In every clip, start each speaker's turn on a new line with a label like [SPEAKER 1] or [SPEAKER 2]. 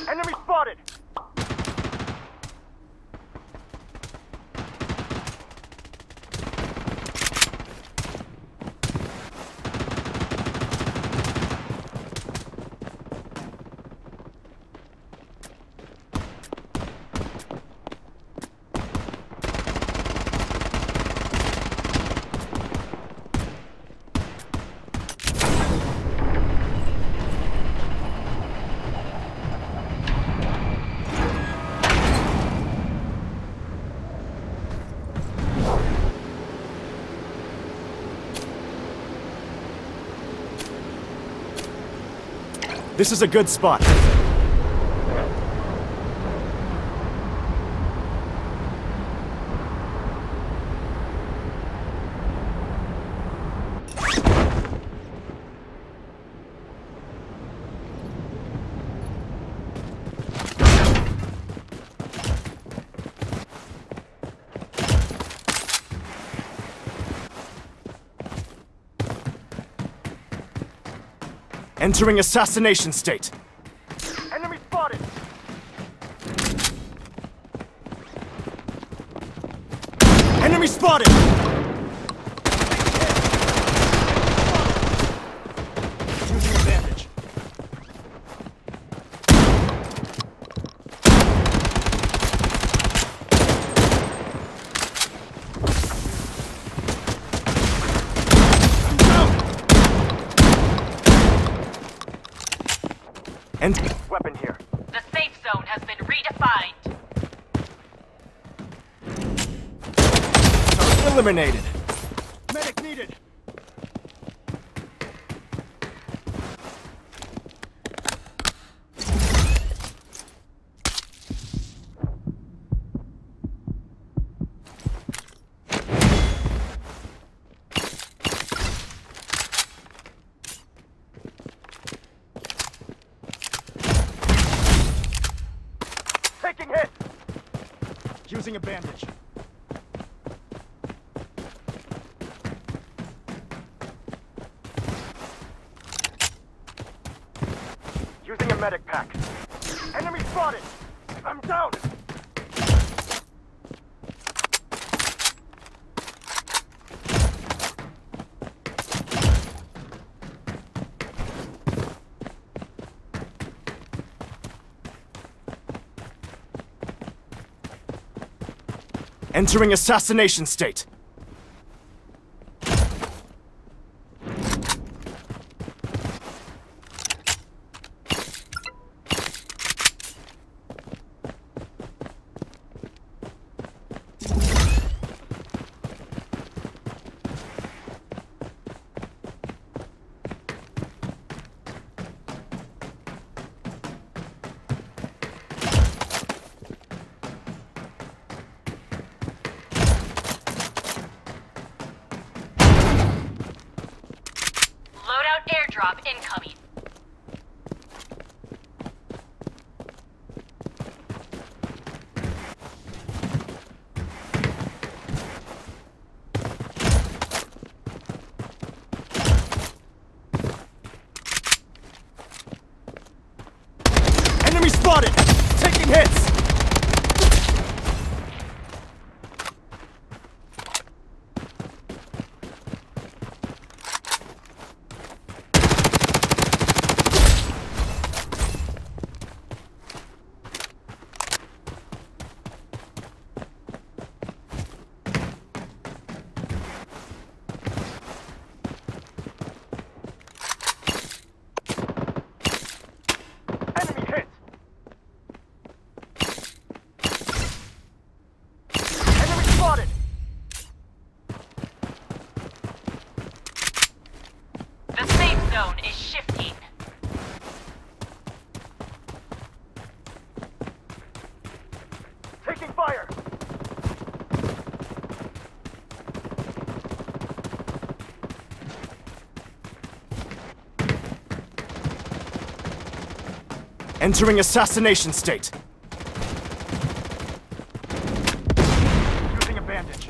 [SPEAKER 1] Enemy spotted!
[SPEAKER 2] This is a good spot. Entering assassination state.
[SPEAKER 1] Enemy spotted!
[SPEAKER 2] Enemy spotted! Using a bandage. And
[SPEAKER 1] Weapon here.
[SPEAKER 3] The safe zone has been redefined.
[SPEAKER 2] eliminated.
[SPEAKER 1] Medic needed! Taking hit!
[SPEAKER 2] Using a bandage.
[SPEAKER 1] Using a medic pack. Enemy spotted! I'm down!
[SPEAKER 2] Entering assassination state.
[SPEAKER 3] Loadout airdrop incoming.
[SPEAKER 2] Enemy spotted! Taking hits!
[SPEAKER 1] Enemy hit! Enemy spotted!
[SPEAKER 3] The safe zone is shifting.
[SPEAKER 1] Taking fire!
[SPEAKER 2] Entering assassination state.
[SPEAKER 1] Using a bandage.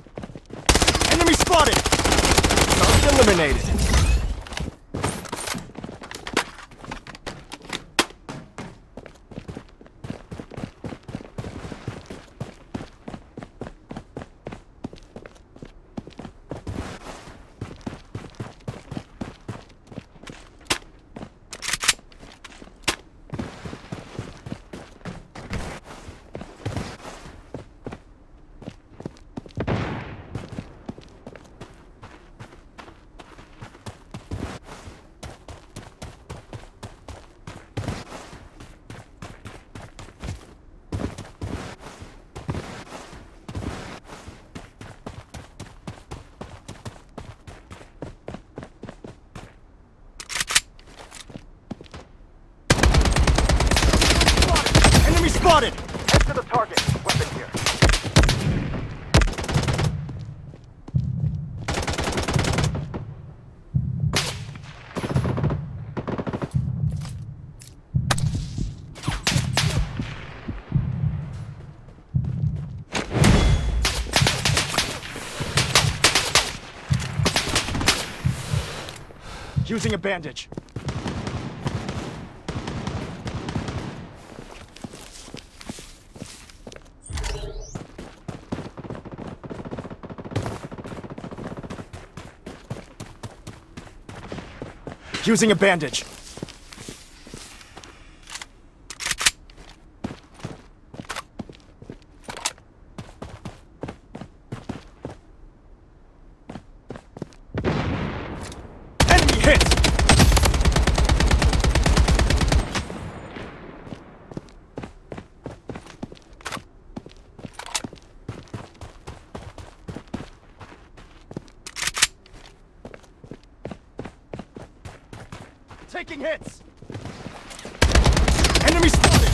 [SPEAKER 2] Enemy spotted! Eliminated. spotted!
[SPEAKER 1] Head to the target. Weapon here.
[SPEAKER 2] Using a bandage. Using a bandage. Enemy hit! Taking hits! Enemy spotted!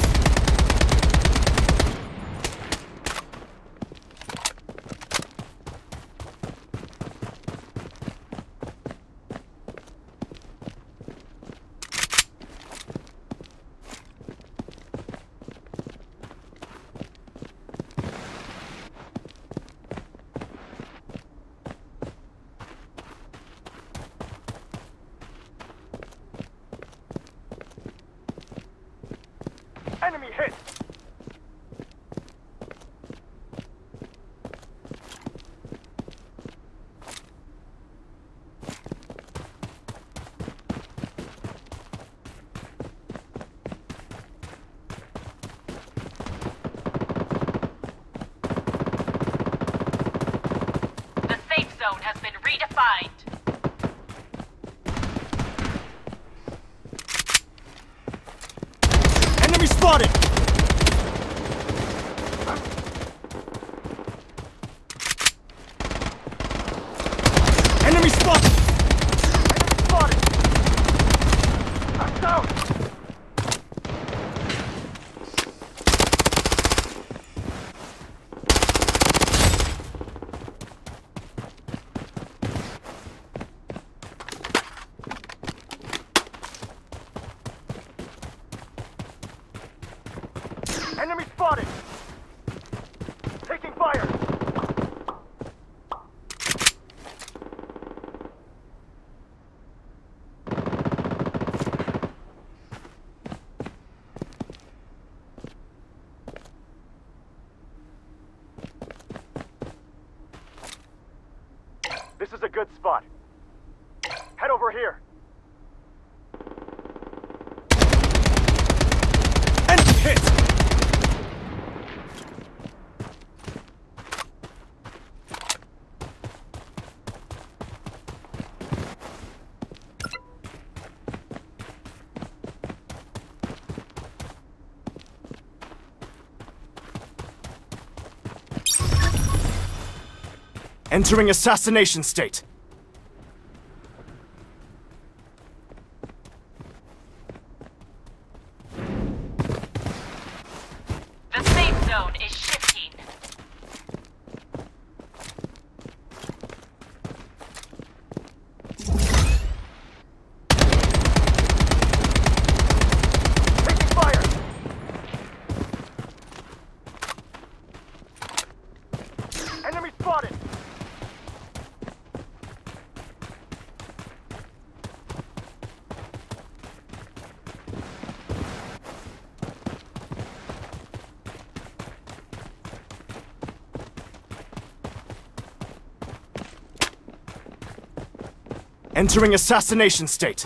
[SPEAKER 1] Enemy hit!
[SPEAKER 3] The safe zone has been redefined.
[SPEAKER 2] Enemy spotted! Enemy spotted!
[SPEAKER 1] Enemy spotted! I'm down! Enemy spotted! Taking fire! This is a good spot. Head over here.
[SPEAKER 2] Enemy hit! Entering assassination state.
[SPEAKER 3] The safe zone is shifting.
[SPEAKER 1] Taking fire! Enemy spotted!
[SPEAKER 2] Entering assassination state.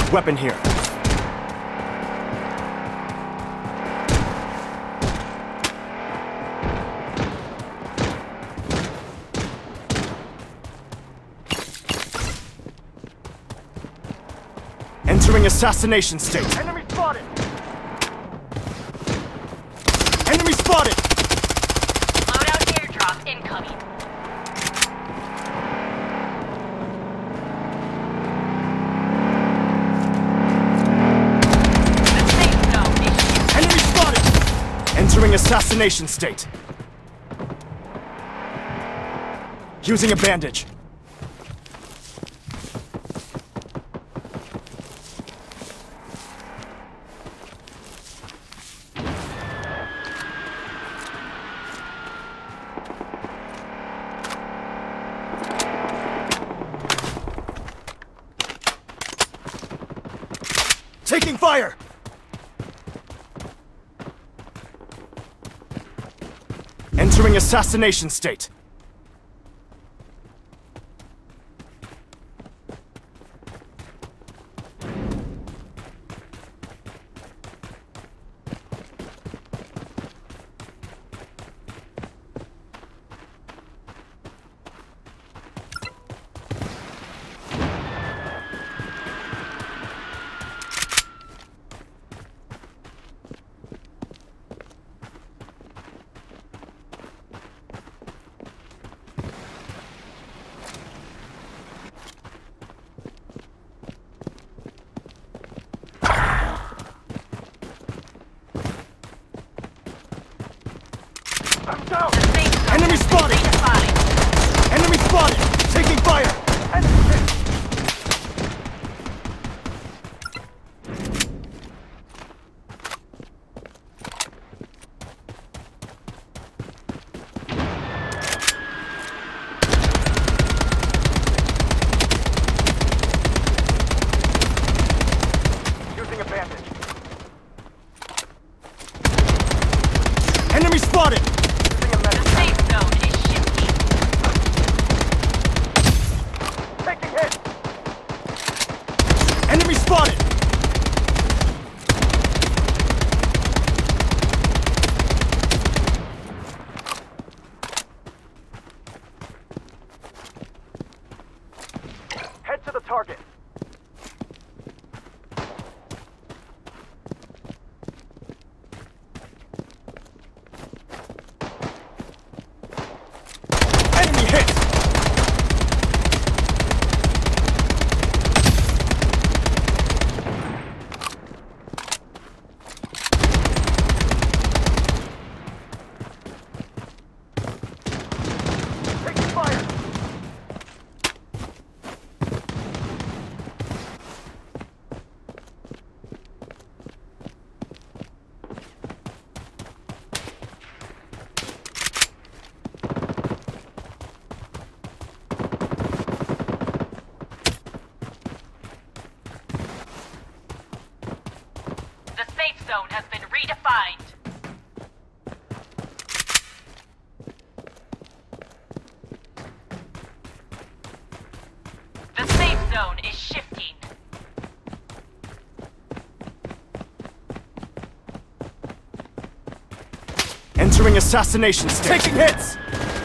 [SPEAKER 2] Weapon here. Entering assassination state.
[SPEAKER 1] Enemy spotted!
[SPEAKER 2] Enemy spotted!
[SPEAKER 3] Loadout airdrop incoming. The safe zone is shifting.
[SPEAKER 2] Enemy spotted! Entering assassination state. Using a bandage. Taking fire! Entering assassination state.
[SPEAKER 1] I'm down!
[SPEAKER 3] The safe zone
[SPEAKER 2] Enemy
[SPEAKER 3] has been
[SPEAKER 2] spotted.
[SPEAKER 3] redefined.
[SPEAKER 2] Enemy spotted! Taking fire!
[SPEAKER 1] Enemy hit! Using a bandage.
[SPEAKER 2] Enemy spotted!
[SPEAKER 1] Using a
[SPEAKER 3] The
[SPEAKER 1] medic.
[SPEAKER 3] safe zone is shifting.
[SPEAKER 1] Taking hit!
[SPEAKER 2] Enemy spotted!
[SPEAKER 1] Head to the target.
[SPEAKER 2] Enemy hit!
[SPEAKER 1] Taking fire!
[SPEAKER 3] The safe zone has been redefined. The safe zone is shifting.
[SPEAKER 2] Entering assassination state. Taking hits!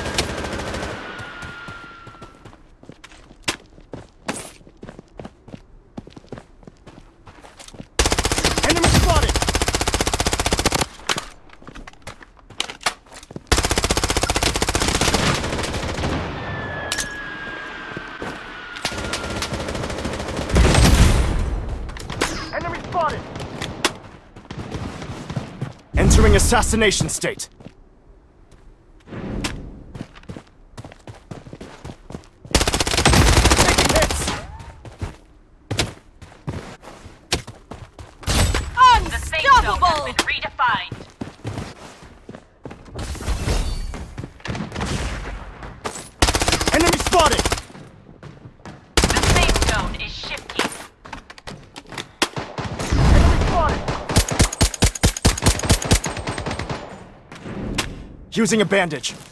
[SPEAKER 2] Enemy spotted!
[SPEAKER 1] Enemy spotted!
[SPEAKER 2] Entering assassination state. Taking hits!
[SPEAKER 3] The safe zone has been redefined.
[SPEAKER 2] Enemy spotted!
[SPEAKER 3] The safe zone is shifting.
[SPEAKER 1] Enemy spotted!
[SPEAKER 2] Using a bandage.